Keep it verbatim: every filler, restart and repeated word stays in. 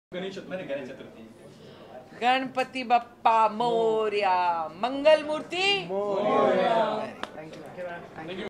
गणेश चतुर्थी। गणपति बप्पा मोरया, मंगल मूर्ति मोरया। Thank you.